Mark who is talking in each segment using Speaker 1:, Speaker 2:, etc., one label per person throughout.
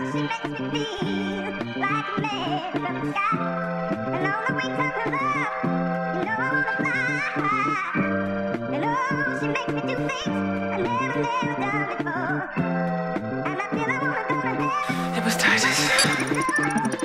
Speaker 1: She makes me feel like a man from the sky. And on the wings of her love, you know I wanna fly. And oh, she makes me do things I never done before. And I feel I wanna go to heaven.
Speaker 2: It was Titus.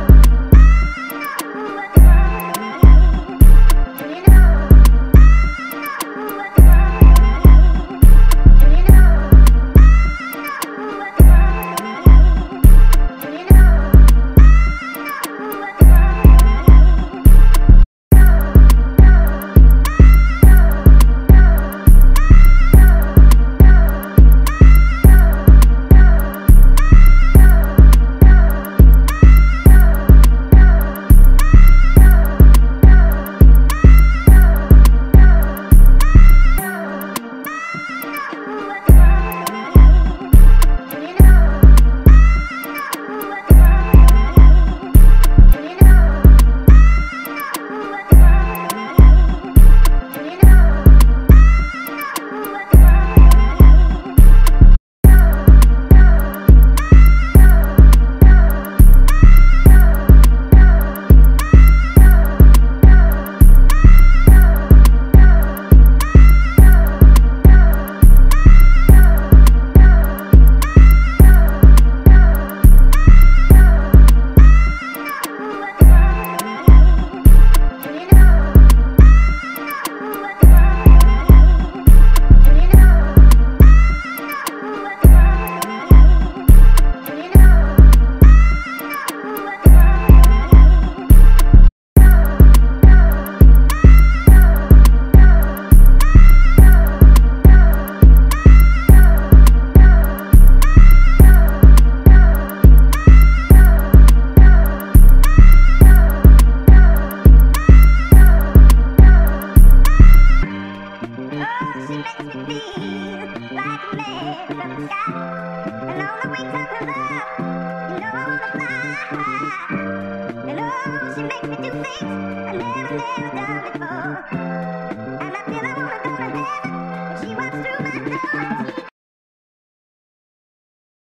Speaker 1: She makes me feel like a man from the sky. And on the wings of her love, you know I wanna fly. And oh, she makes me do things I never done before.